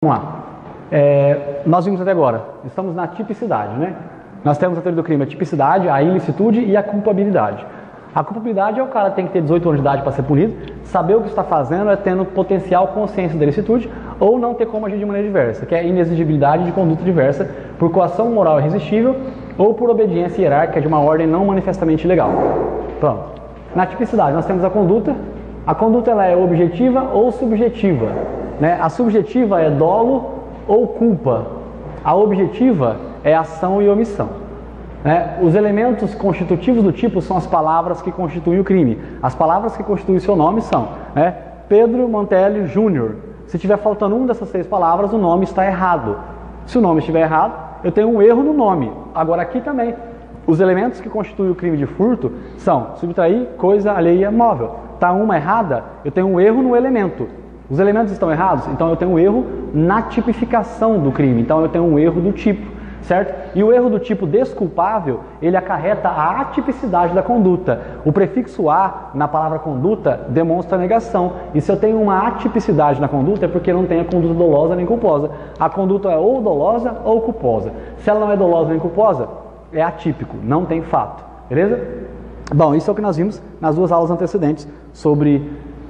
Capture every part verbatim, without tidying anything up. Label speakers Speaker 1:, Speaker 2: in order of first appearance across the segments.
Speaker 1: Vamos lá. É, nós vimos até agora, estamos na tipicidade, né? Nós temos a teoria do crime, a tipicidade, a ilicitude e a culpabilidade. A culpabilidade é o cara que tem que ter dezoito anos de idade para ser punido, saber o que está fazendo é tendo potencial consciência da ilicitude ou não ter como agir de maneira diversa, que é a inexigibilidade de conduta diversa por coação moral irresistível ou por obediência hierárquica de uma ordem não manifestamente legal. Pronto. Na tipicidade nós temos a conduta. A conduta ela é objetiva ou subjetiva, né? A subjetiva é dolo ou culpa. A objetiva é ação e omissão, né? Os elementos constitutivos do tipo são as palavras que constituem o crime. As palavras que constituem o seu nome são, né, Pedro Mantelli Júnior. Se tiver faltando uma dessas seis palavras, o nome está errado. Se o nome estiver errado, eu tenho um erro no nome. Agora aqui também, os elementos que constituem o crime de furto são subtrair coisa alheia móvel. Está uma errada, eu tenho um erro no elemento. Os elementos estão errados, então eu tenho um erro na tipificação do crime. Então eu tenho um erro do tipo, certo? E o erro do tipo desculpável, ele acarreta a atipicidade da conduta. O prefixo a na palavra conduta demonstra negação. E se eu tenho uma atipicidade na conduta é porque não tem a conduta dolosa nem culposa. A conduta é ou dolosa ou culposa. Se ela não é dolosa nem culposa, é atípico, não tem fato. Beleza? Bom, isso é o que nós vimos nas duas aulas antecedentes sobre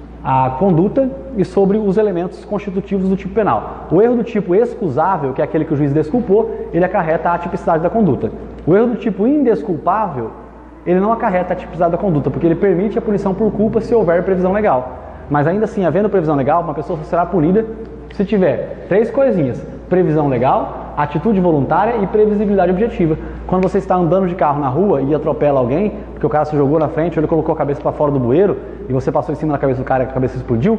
Speaker 1: a conduta e sobre os elementos constitutivos do tipo penal. O erro do tipo excusável, que é aquele que o juiz desculpou, ele acarreta a atipicidade da conduta. O erro do tipo indesculpável, ele não acarreta a atipicidade da conduta, porque ele permite a punição por culpa se houver previsão legal. Mas ainda assim, havendo previsão legal, uma pessoa será punida se tiver três coisinhas: previsão legal, atitude voluntária e previsibilidade objetiva. Quando você está andando de carro na rua e atropela alguém, porque o cara se jogou na frente, ou ele colocou a cabeça para fora do bueiro e você passou em cima da cabeça do cara e a cabeça explodiu,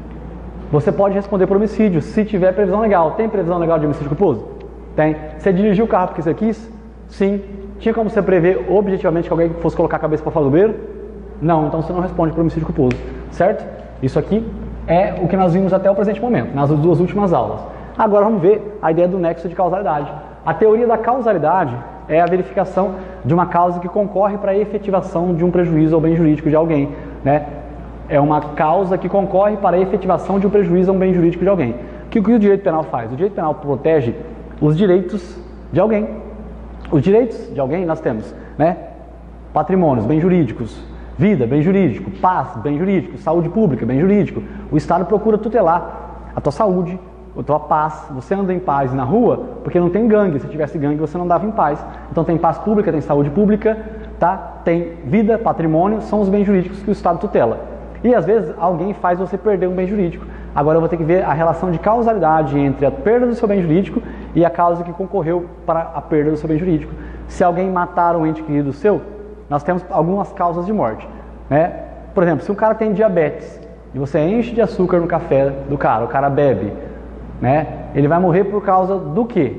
Speaker 1: você pode responder por homicídio, se tiver previsão legal. Tem previsão legal de homicídio culposo? Tem. Você dirigiu o carro porque você quis? Sim. Tinha como você prever objetivamente que alguém fosse colocar a cabeça para fora do bueiro? Não, então você não responde por homicídio culposo, certo? Isso aqui é o que nós vimos até o presente momento, nas duas últimas aulas. Agora vamos ver a ideia do nexo de causalidade. A teoria da causalidade é a verificação de uma causa que concorre para a efetivação de um prejuízo ao bem jurídico de alguém, né? É uma causa que concorre para a efetivação de um prejuízo a um bem jurídico de alguém. O que, o que o direito penal faz? O direito penal protege os direitos de alguém. Os direitos de alguém nós temos, né? Patrimônios, bens jurídicos, vida, bem jurídico, paz, bem jurídico, saúde pública, bem jurídico. O Estado procura tutelar a tua saúde, a tua paz. Você anda em paz na rua porque não tem gangue. Se tivesse gangue você não dava em paz. Então tem paz pública, tem saúde pública, tá? Tem vida, patrimônio, são os bens jurídicos que o Estado tutela. E às vezes alguém faz você perder um bem jurídico. Agora eu vou ter que ver a relação de causalidade entre a perda do seu bem jurídico e a causa que concorreu para a perda do seu bem jurídico. Se alguém matar um ente querido seu, nós temos algumas causas de morte, né? Por exemplo, se um cara tem diabetes e você enche de açúcar no café do cara, o cara bebe, né? Ele vai morrer por causa do quê?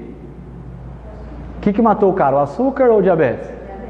Speaker 1: O que que matou o cara? O açúcar ou o diabetes?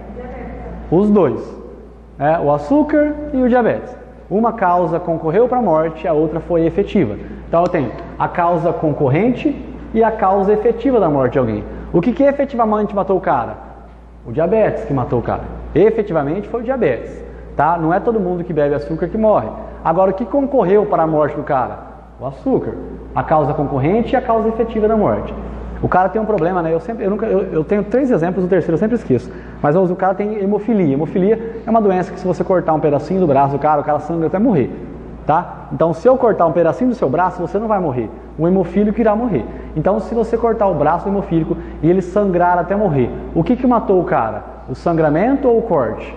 Speaker 1: Os dois, né? O açúcar e o diabetes. Uma causa concorreu para a morte, a outra foi efetiva. Então eu tenho a causa concorrente e a causa efetiva da morte de alguém. O que que efetivamente matou o cara? O diabetes que matou o cara. Efetivamente foi o diabetes, tá? Não é todo mundo que bebe açúcar que morre. Agora, o que concorreu para a morte do cara? O açúcar. A causa concorrente e a causa efetiva da morte. O cara tem um problema, né? Eu, sempre, eu, nunca, eu, eu tenho três exemplos, o terceiro eu sempre esqueço. Mas o cara tem hemofilia. Hemofilia é uma doença que se você cortar um pedacinho do braço do cara, o cara sangra até morrer, tá? Então, se eu cortar um pedacinho do seu braço, você não vai morrer. O hemofílico irá morrer. Então, se você cortar o braço do hemofílico e ele sangrar até morrer, o que que matou o cara? O sangramento ou o corte?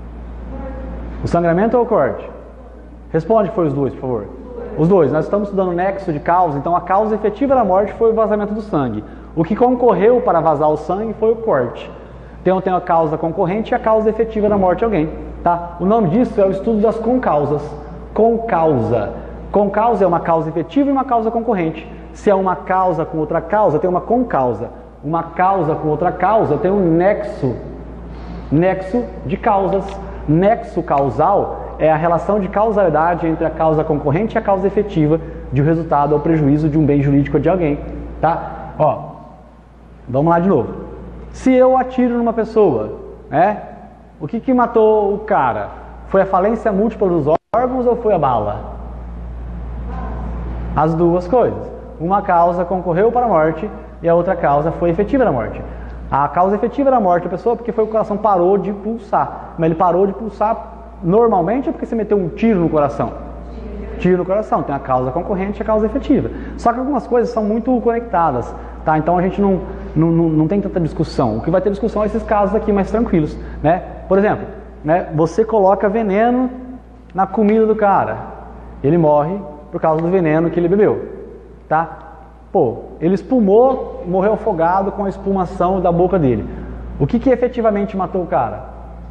Speaker 1: O sangramento ou o corte? Responde que foi os dois, por favor. Os dois. Nós estamos estudando o nexo de causa, então a causa efetiva da morte foi o vazamento do sangue. O que concorreu para vazar o sangue foi o corte. Então tem a causa concorrente e a causa efetiva da morte de alguém, tá? O nome disso é o estudo das concausas. Concausa. Concausa é uma causa efetiva e uma causa concorrente. Se é uma causa com outra causa, tem uma concausa. Uma causa com outra causa tem um nexo. Nexo de causas. Nexo causal é a relação de causalidade entre a causa concorrente e a causa efetiva de um resultado ou prejuízo de um bem jurídico de alguém, tá? Ó, vamos lá de novo. Se eu atiro numa pessoa, né? O que que matou o cara? Foi a falência múltipla dos órgãos ou foi a bala? As duas coisas. uma causa concorreu para a morte e a outra causa foi efetiva da morte. A causa efetiva da morte da pessoa é porque foi o coração parou de pulsar. Mas ele parou de pulsar normalmente é porque você meteu um tiro no coração. Tiro no coração, tem a causa concorrente e a causa efetiva. Só que algumas coisas são muito conectadas, tá? Então a gente não, não, não, não tem tanta discussão. O que vai ter discussão é esses casos aqui mais tranquilos, né? Por exemplo, né, você coloca veneno na comida do cara, ele morre por causa do veneno que ele bebeu, tá? Pô, ele espumou, morreu afogado com a espumação da boca dele. O que que efetivamente matou o cara?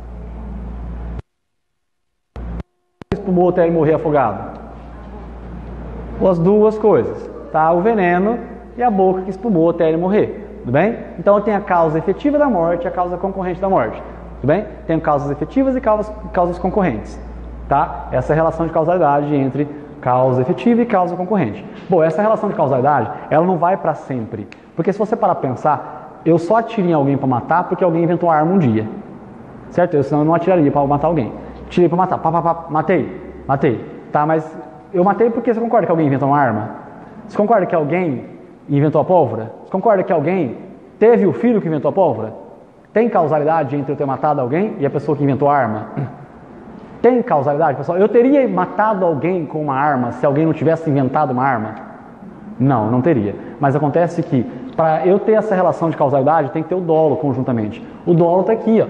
Speaker 1: Espumou até ele morrer afogado? As duas coisas, tá? O veneno e a boca que espumou até ele morrer, tudo bem? Então tem a causa efetiva da morte e a causa concorrente da morte, tudo bem? Tem causas efetivas e causas, causas concorrentes, tá? Essa é a relação de causalidade entre causa efetiva e causa concorrente. Bom, essa relação de causalidade, ela não vai para sempre, porque se você parar para pensar, eu só atirei em alguém para matar porque alguém inventou a arma um dia, certo? Eu senão eu não atiraria para matar alguém. Tirei para matar, pá, pá, pá, matei, matei, tá? Mas eu matei porque você concorda que alguém inventou uma arma? Você concorda que alguém inventou a pólvora? Você concorda que alguém teve o filho que inventou a pólvora? Tem causalidade entre eu ter matado alguém e a pessoa que inventou a arma? Tem causalidade, pessoal? Eu teria matado alguém com uma arma se alguém não tivesse inventado uma arma? Não, não teria. Mas acontece que para eu ter essa relação de causalidade tem que ter o dolo conjuntamente. O dolo está aqui, ó.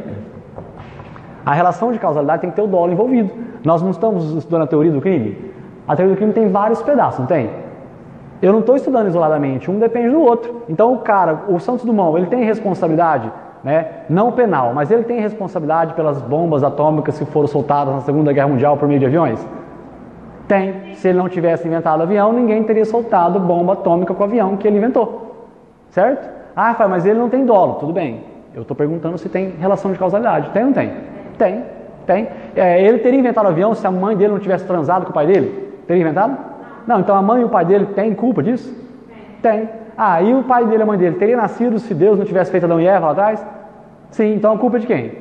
Speaker 1: A relação de causalidade tem que ter o dolo envolvido. Nós não estamos estudando a teoria do crime? A teoria do crime tem vários pedaços, não tem? Eu não estou estudando isoladamente, um depende do outro. Então o cara, o Santos Dumont, ele tem responsabilidade, né, não penal, mas ele tem responsabilidade pelas bombas atômicas que foram soltadas na Segunda Guerra Mundial por meio de aviões? Tem. Se ele não tivesse inventado avião, ninguém teria soltado bomba atômica com o avião que ele inventou. Certo? Ah, mas ele não tem dolo. Tudo bem. Eu estou perguntando se tem relação de causalidade. Tem ou não tem? Tem. Tem. É, ele teria inventado o avião se a mãe dele não tivesse transado com o pai dele? Teria inventado? Não, então a mãe e o pai dele têm culpa disso? Tem. Ah, e o pai dele e a mãe dele teria nascido se Deus não tivesse feito Adão e Eva lá atrás? Sim, então a culpa é de quem?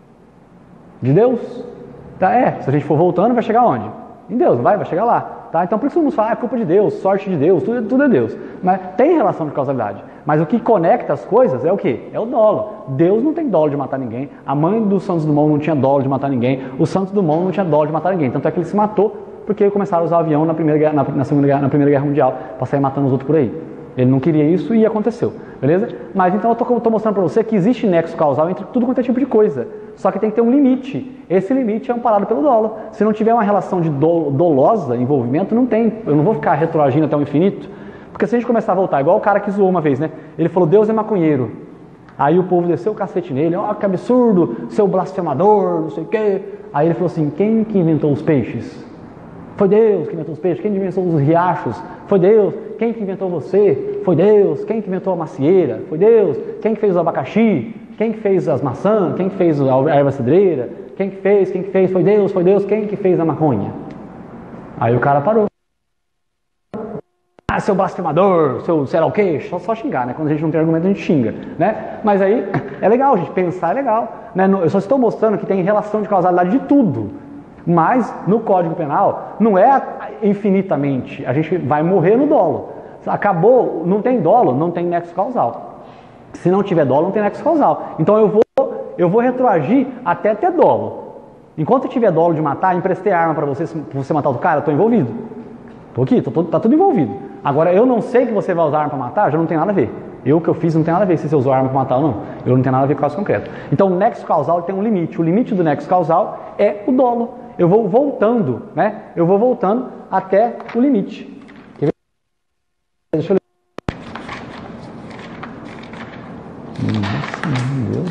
Speaker 1: De Deus? Tá, é, se a gente for voltando, vai chegar onde? Em Deus, não vai? Vai chegar lá. Tá? Então por isso que vamos falar, é culpa de Deus, sorte de Deus, tudo, tudo é Deus. Mas tem relação de causalidade. Mas o que conecta as coisas é o quê? É o dolo. Deus não tem dolo de matar ninguém. A mãe do Santos Dumont não tinha dolo de matar ninguém. O Santos Dumont não tinha dolo de matar ninguém. Tanto é que ele se matou porque começaram a usar o avião na, primeira, na, na, segunda, na Primeira Guerra Mundial para sair matando os outros por aí. Ele não queria isso e aconteceu, beleza? Mas então eu estou mostrando para você que existe nexo causal entre tudo quanto é tipo de coisa. Só que tem que ter um limite. Esse limite é amparado pelo dolo. Se não tiver uma relação de dolo, dolosa, envolvimento, não tem. Eu não vou ficar retroagindo até o infinito. Porque se a gente começar a voltar, igual o cara que zoou uma vez, né? Ele falou, Deus é maconheiro. Aí o povo desceu o cacete nele, ó, oh, que absurdo, seu blasfemador, não sei o quê. Aí ele falou assim, quem que inventou os peixes? Foi Deus que inventou os peixes. Quem inventou os riachos? Foi Deus. Quem que inventou você? Foi Deus. Quem que inventou a macieira? Foi Deus. Quem que fez o abacaxi? Quem que fez as maçãs? Quem que fez a erva cidreira? Quem que fez? Quem que fez? Foi Deus. Foi Deus. Quem que fez a maconha? Aí o cara parou. Ah, seu blasfemador, seu sei lá o quê, só, só xingar, né? Quando a gente não tem argumento, a gente xinga, né? Mas aí é legal, gente, pensar é legal, né? Eu só estou mostrando que tem relação de causalidade de tudo. Mas no Código Penal não é infinitamente, a gente vai morrer no dolo. Acabou, não tem dolo, não tem nexo causal. Se não tiver dolo, não tem nexo causal. Então eu vou, eu vou retroagir até ter dolo. Enquanto eu tiver dolo de matar, emprestei arma para você, pra você matar outro cara, eu estou envolvido. Estou aqui, tô, tô, tá tudo envolvido. Agora eu não sei que você vai usar arma para matar, já não tem nada a ver. Eu que eu fiz não tem nada a ver se você usou arma para matar ou não. Eu não tenho nada a ver com o caso concreto. Então o nexo causal tem um limite. O limite do nexo causal é o dolo. Eu vou voltando, né? Eu vou voltando até o limite. Deixa eu ler. Nossa, meu Deus.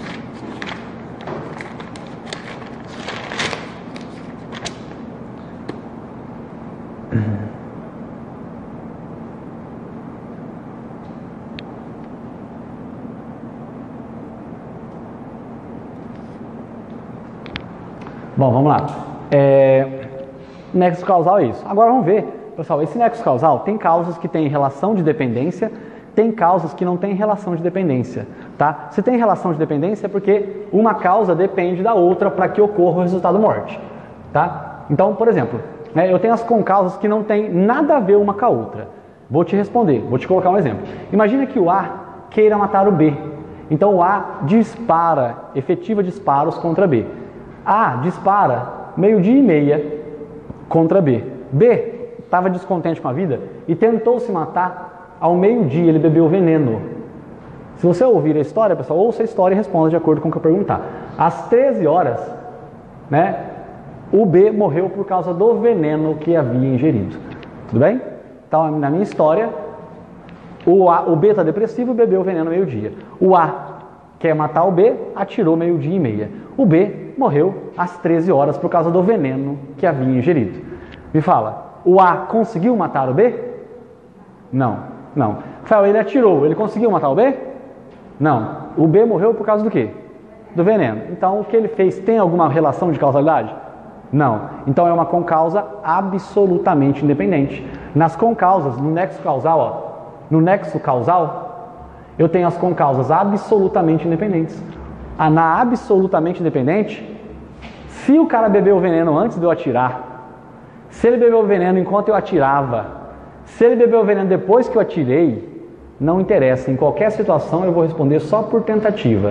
Speaker 1: Bom, vamos lá. É, nexo causal é isso. Agora vamos ver, pessoal, esse nexo causal tem causas que têm relação de dependência, tem causas que não têm relação de dependência, tá? Se tem relação de dependência é porque uma causa depende da outra para que ocorra o resultado morte, tá? Então, por exemplo, né, eu tenho as concausas que não têm nada a ver uma com a outra. Vou te responder, vou te colocar um exemplo. Imagina que o A queira matar o B. Então o A dispara, efetiva disparos contra B. A dispara meio-dia e meia contra B. B estava descontente com a vida e tentou se matar ao meio-dia, ele bebeu veneno. Se você ouvir a história, pessoal, ouça a história e responda de acordo com o que eu perguntar. Às treze horas, né, o B morreu por causa do veneno que havia ingerido. Tudo bem? Então, na minha história, o, A, o B está depressivo e bebeu veneno meio-dia. O A quer matar o B, atirou meio-dia e meia. O B morreu às treze horas por causa do veneno que havia ingerido. Me fala, o A conseguiu matar o B? Não, não. Rafael, ele atirou, ele conseguiu matar o B? Não. O B morreu por causa do quê? Do veneno. Então, o que ele fez tem alguma relação de causalidade? Não. Então, é uma concausa absolutamente independente. Nas concausas, no nexo causal, ó, no nexo causal, eu tenho as concausas absolutamente independentes. A, na absolutamente independente, se o cara bebeu o veneno antes de eu atirar, se ele bebeu o veneno enquanto eu atirava, se ele bebeu o veneno depois que eu atirei, não interessa, em qualquer situação eu vou responder só por tentativa.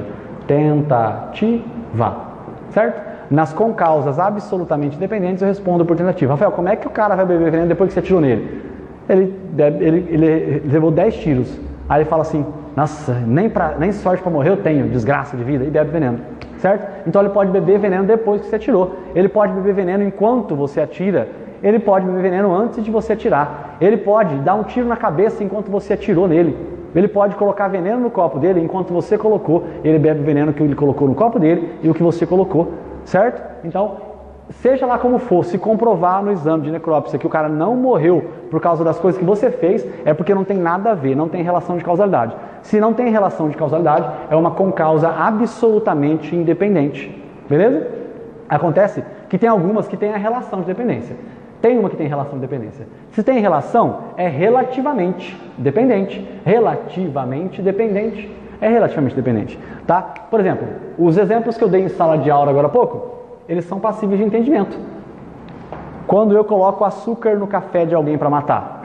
Speaker 1: Tentativa, certo? Nas concausas absolutamente independentes eu respondo por tentativa. Rafael, como é que o cara vai beber veneno depois que você atirou nele? Ele, ele, ele levou dez tiros. Aí ele fala assim, nossa, nem, pra, nem sorte para morrer eu tenho, desgraça de vida, e bebe veneno, certo? Então ele pode beber veneno depois que você atirou. Ele pode beber veneno enquanto você atira. Ele pode beber veneno antes de você atirar. Ele pode dar um tiro na cabeça enquanto você atirou nele. Ele pode colocar veneno no copo dele enquanto você colocou. Ele bebe o veneno que ele colocou no copo dele e o que você colocou, certo? Então, seja lá como for, se comprovar no exame de necrópsia que o cara não morreu por causa das coisas que você fez, é porque não tem nada a ver, não tem relação de causalidade. Se não tem relação de causalidade, é uma concausa absolutamente independente. Beleza? Acontece que tem algumas que têm a relação de dependência. Tem uma que tem relação de dependência. Se tem relação, é relativamente dependente. Relativamente dependente. É relativamente dependente. Tá? Por exemplo, os exemplos que eu dei em sala de aula agora há pouco, eles são passíveis de entendimento. Quando eu coloco açúcar no café de alguém para matar.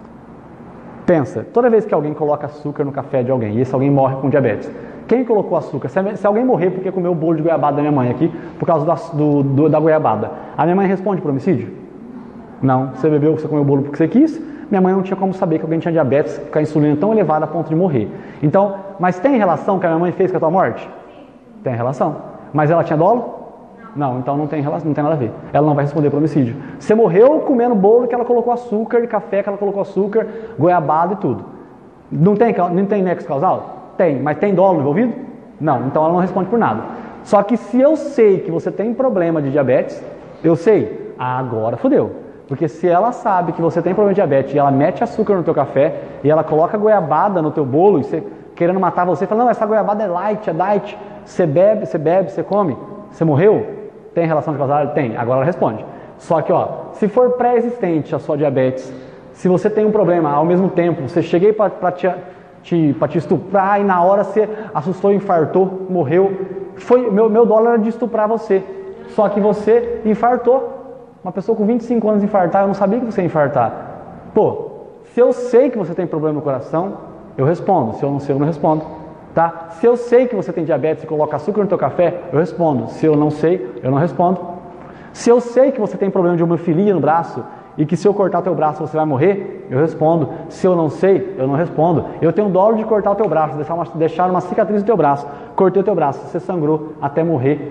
Speaker 1: Pensa, toda vez que alguém coloca açúcar no café de alguém, e esse alguém morre com diabetes, quem colocou açúcar? Se alguém morrer porque comeu o bolo de goiabada da minha mãe aqui, por causa do, do, da goiabada, a minha mãe responde por homicídio? Não, você bebeu, você comeu o bolo porque você quis, minha mãe não tinha como saber que alguém tinha diabetes com a insulina tão elevada a ponto de morrer. Então, mas tem relação que a minha mãe fez com a tua morte? Tem relação. Mas ela tinha dolo? Não, então não tem, relação, não tem nada a ver. Ela não vai responder por homicídio. Você morreu comendo bolo que ela colocou açúcar, café que ela colocou açúcar, goiabada e tudo. Não tem, não tem nexo causal? Tem, mas tem dolo envolvido? Não, então ela não responde por nada. Só que se eu sei que você tem problema de diabetes, eu sei, agora fodeu. Porque se ela sabe que você tem problema de diabetes e ela mete açúcar no teu café e ela coloca goiabada no teu bolo e você querendo matar você, fala, não, essa goiabada é light, é diet, você bebe, você bebe, você come, você morreu? Tem relação de causalidade? Tem. Agora ela responde. Só que, ó, se for pré-existente a sua diabetes, se você tem um problema ao mesmo tempo, você cheguei para te, te, te estuprar e na hora você assustou, infartou, morreu, foi, meu, meu dólar era de estuprar você. Só que você infartou. Uma pessoa com vinte e cinco anos infartar, eu não sabia que você ia infartar. Pô, se eu sei que você tem problema no coração, eu respondo. Se eu não sei, eu não respondo. Tá? Se eu sei que você tem diabetes e coloca açúcar no teu café, eu respondo. Se eu não sei, eu não respondo. Se eu sei que você tem problema de hemofilia no braço e que se eu cortar o teu braço você vai morrer, eu respondo. Se eu não sei, eu não respondo. Eu tenho dolo de cortar o teu braço, deixar uma, deixar uma cicatriz no teu braço. Cortei o teu braço, você sangrou até morrer.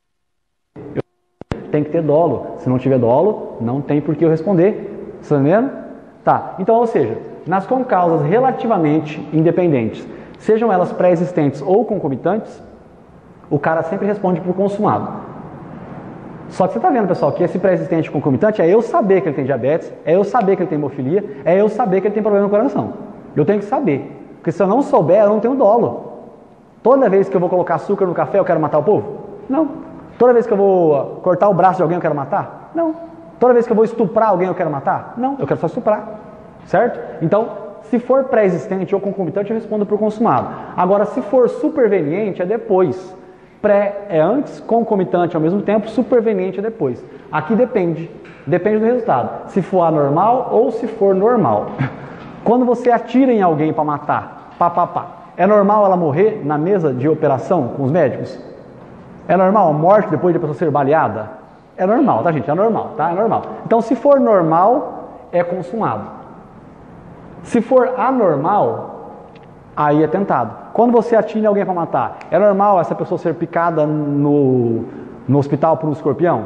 Speaker 1: Tem que ter dolo. Se não tiver dolo, não tem por que eu responder. Você está entendendo? Tá. Então, ou seja, nas concausas relativamente independentes, sejam elas pré-existentes ou concomitantes, o cara sempre responde por consumado. Só que você está vendo, pessoal, que esse pré-existente e concomitante é eu saber que ele tem diabetes, é eu saber que ele tem hemofilia, é eu saber que ele tem problema no coração. Eu tenho que saber. Porque se eu não souber, eu não tenho dolo. Toda vez que eu vou colocar açúcar no café, eu quero matar o povo? Não. Toda vez que eu vou cortar o braço de alguém, eu quero matar? Não. Toda vez que eu vou estuprar alguém, eu quero matar? Não. Eu quero só estuprar. Certo? Então, se for pré-existente ou concomitante, eu respondo por consumado. Agora, se for superveniente, é depois. Pré é antes, concomitante ao mesmo tempo, superveniente é depois. Aqui depende. Depende do resultado. Se for anormal ou se for normal. Quando você atira em alguém para matar, pá, pá, pá, é normal ela morrer na mesa de operação com os médicos? É normal a morte depois de a pessoa ser baleada? É normal, tá, gente? É normal, tá? É normal. Então, se for normal, é consumado. Se for anormal, aí é tentado. Quando você atira em alguém para matar, é normal essa pessoa ser picada no, no hospital por um escorpião?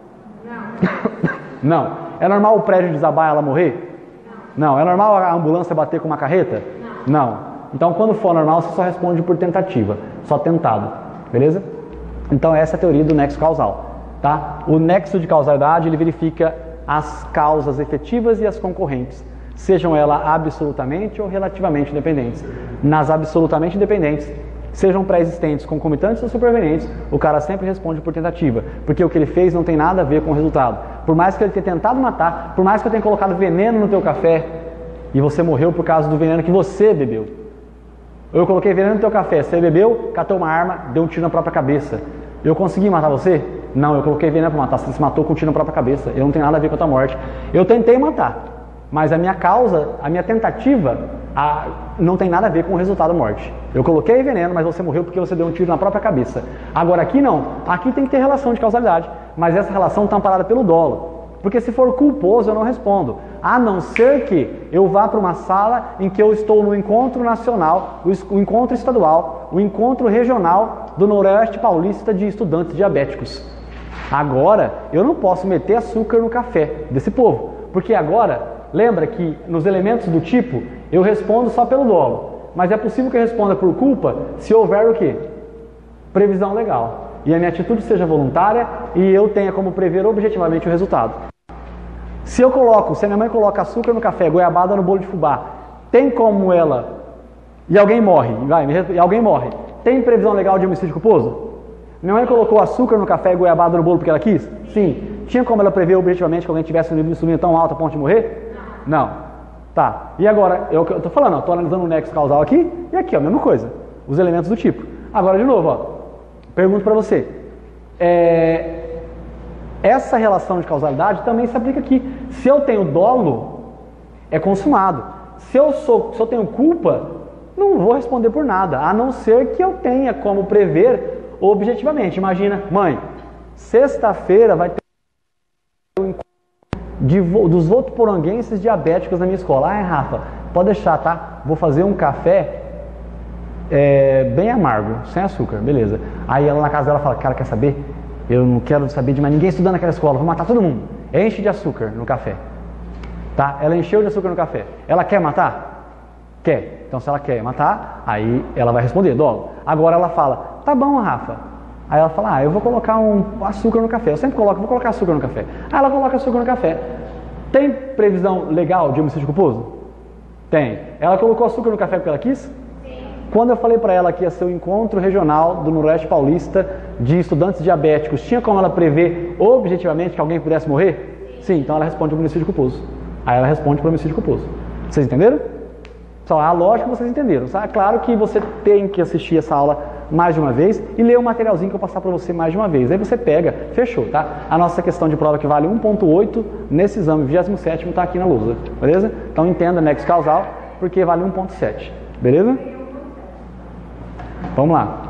Speaker 1: Não. Não. É normal o prédio desabar e ela morrer? Não. Não. É normal a ambulância bater com uma carreta? Não. Não. Então, quando for normal, você só responde por tentativa, só tentado, beleza? Então, essa é a teoria do nexo causal, tá? O nexo de causalidade, ele verifica as causas efetivas e as concorrentes, sejam elas absolutamente ou relativamente independentes. Nas absolutamente independentes, sejam pré-existentes, concomitantes ou supervenientes, o cara sempre responde por tentativa, porque o que ele fez não tem nada a ver com o resultado. Por mais que ele tenha tentado matar, por mais que eu tenha colocado veneno no teu café e você morreu por causa do veneno que você bebeu. Eu coloquei veneno no teu café, você bebeu, catou uma arma, deu um tiro na própria cabeça. Eu consegui matar você? Não, eu coloquei veneno para matar, você se matou com um tiro na própria cabeça. Eu não tenho nada a ver com a tua morte. Eu tentei matar, mas a minha causa, a minha tentativa, a, não tem nada a ver com o resultado da morte. Eu coloquei veneno, mas você morreu porque você deu um tiro na própria cabeça. Agora aqui não, aqui tem que ter relação de causalidade, mas essa relação está amparada pelo dolo. Porque se for culposo eu não respondo, a não ser que eu vá para uma sala em que eu estou no encontro nacional, o encontro estadual, o encontro regional do Noroeste Paulista de estudantes diabéticos. Agora eu não posso meter açúcar no café desse povo, porque agora, lembra que nos elementos do tipo eu respondo só pelo dolo, mas é possível que eu responda por culpa se houver o quê? Previsão legal. E a minha atitude seja voluntária e eu tenha como prever objetivamente o resultado. Se eu coloco, se a minha mãe coloca açúcar no café, goiabada no bolo de fubá, tem como ela, e alguém morre, vai, e alguém morre, tem previsão legal de homicídio culposo? Minha mãe colocou açúcar no café e goiabada no bolo porque ela quis? Sim. Tinha como ela prever objetivamente que alguém tivesse um nível de insulina tão alto a ponto de morrer? Não. Tá. E agora, eu estou falando, eu estou analisando o nexo causal aqui e aqui, ó, a mesma coisa. Os elementos do tipo. Agora, de novo, ó, pergunto para você. É... Essa relação de causalidade também se aplica aqui. Se eu tenho dolo, é consumado. Se eu, sou, se eu tenho culpa, não vou responder por nada, a não ser que eu tenha como prever objetivamente. Imagina, mãe, sexta-feira vai ter um encontro de, dos votuporanguenses diabéticos na minha escola. Ah, Rafa, pode deixar, tá? Vou fazer um café é, bem amargo, sem açúcar, beleza. Aí ela na casa dela fala, cara, quer saber? Eu não quero saber de mais ninguém estudando naquela escola, vou matar todo mundo. Enche de açúcar no café. Tá? Ela encheu de açúcar no café. Ela quer matar? Quer. Então se ela quer matar, aí ela vai responder, dolo. Agora ela fala, tá bom, Rafa. Aí ela fala, ah, eu vou colocar um açúcar no café. Eu sempre coloco, vou colocar açúcar no café. Aí ela coloca açúcar no café. Tem previsão legal de homicídio culposo? Tem. Ela colocou açúcar no café porque ela quis? Quando eu falei para ela que ia ser o encontro regional do Noroeste Paulista de estudantes diabéticos, tinha como ela prever objetivamente que alguém pudesse morrer? Sim, então ela responde por homicídio culposo. Aí ela responde por homicídio culposo. Vocês entenderam? Só a lógica vocês entenderam. É claro que você tem que assistir essa aula mais de uma vez e ler o materialzinho que eu passar para você mais de uma vez. Aí você pega, fechou, tá? A nossa questão de prova que vale um ponto oito nesse exame, vigésimo sétimo, está aqui na lousa, beleza? Então entenda nexo causal, porque vale um ponto sete, beleza? Vamos lá.